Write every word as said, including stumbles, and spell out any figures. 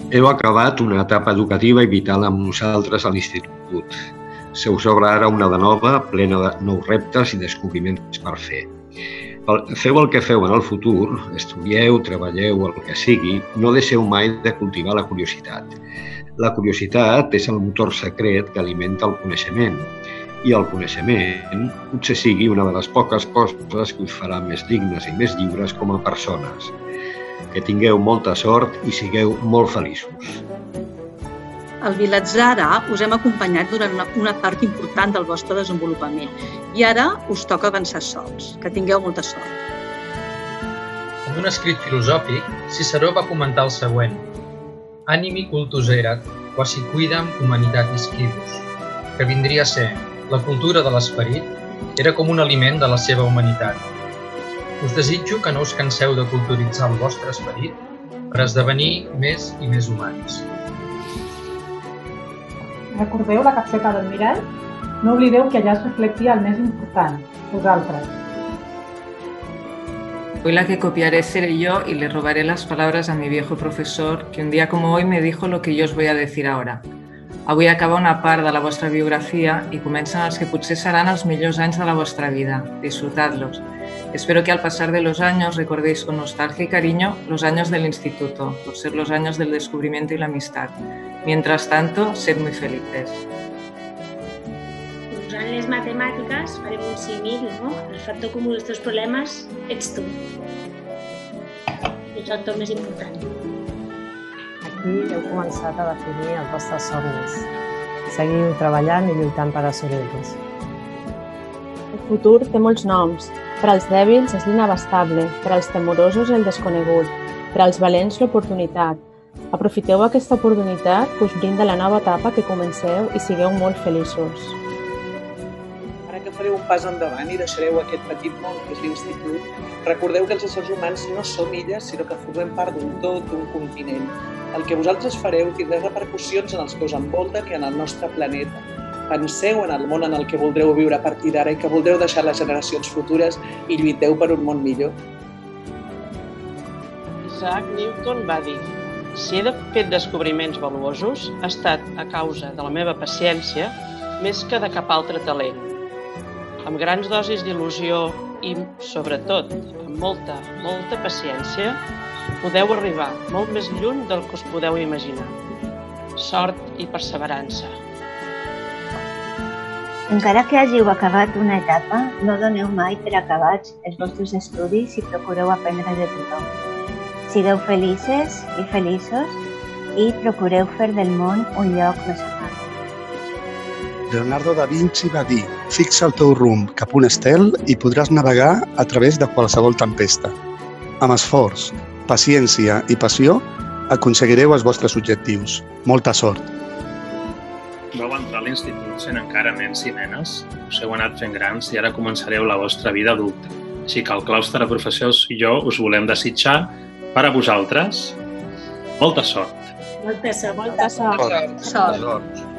Heu acabat una etapa educativa i vital amb nosaltres a l'institut. Se us obre ara una de nova, plena de nous reptes i descobriments per fer. Feu el que feu en el futur, estudieu, treballeu, el que sigui, no deixeu mai de cultivar la curiositat. La curiositat és el motor secret que alimenta el coneixement, i el coneixement potser sigui una de les poques coses que us farà més dignes i més lliures com a persones. Que tingueu molta sort i sigueu molt feliços. Al Vilatzara us hem acompanyat durant una, una part important del vostre desenvolupament i ara us toca avançar sols. Que tingueu molta sort. En un escrit filosòfic, Ciceró va comentar el següent: Animi cultus erat, quasi quidam humanitas cibus, que vindria a ser la cultura de l'esperit era com un aliment de la seva humanitat. Us desitjo que no us canseu de culturitzar el vostre esperit per esdevenir més i més humans. Recordeu la capseta del mirall? No oblideu que allà es reflectia el més important, vosaltres. Hoy la que copiaré seré yo y le robaré las palabras a mi viejo profesor que un día como hoy me dijo lo que yo os voy a decir ahora. Avui acaba una part de la vostra biografia i comencen els que potser seran els millors anys de la vostra vida. Disfrutadlos. Espero que al pasar de los años recordéis con nostalgia y cariño los años del instituto, por ser los años del descubrimiento y la amistad. Mientras tanto, sed muy felices. Usant les matemàtiques farem un símil, no? El factor comú dels teus problemes ets tu. El factor més important. Aquí heu començat a definir els vostres somnis. Seguiu treballant i lluitant per assolir-los. El futur té molts noms. Per als dèbils és l'inabastable, per als temorosos el desconegut, per als valents l'oportunitat. Aprofiteu aquesta oportunitat que us brinda la nova etapa que comenceu i sigueu molt feliços. Ara que fareu un pas endavant i deixareu aquest petit món que és l'institut, recordeu que els éssers humans no som illes, sinó que formem part d'un tot, d'un continent. El que vosaltres fareu tindrà repercussions en els que us envolten i en el nostre planeta. Penseu en el món en el que voldreu viure a partir d'ara i que voldreu deixar les generacions futures i lluiteu per un món millor. Isaac Newton va dir: si he fet descobriments valuosos, ha estat a causa de la meva paciència més que de cap altre talent. Amb grans dosis d'il·lusió i, sobretot, amb molta, molta paciència, podeu arribar molt més lluny del que us podeu imaginar. Sort i perseverança. Encara que hàgiu acabat una etapa, no doneu mai per acabats els vostres estudis i procureu aprendre de tothom. Sigueu felices i feliços i procureu fer del món un lloc més amable. Leonardo da Vinci va dir: fixa el teu rumb cap a un estel i podràs navegar a través de qualsevol tempesta. Amb esforç, paciència i passió aconseguireu els vostres objectius. Molta sort! Vau entrar a l'institut sent encara nens i nenes, us heu anat fent grans i ara començareu la vostra vida adulta. Així que el claustre de professors i jo us volem desitjar per a vosaltres molta sort. Molta sort. Molta sort. Sort.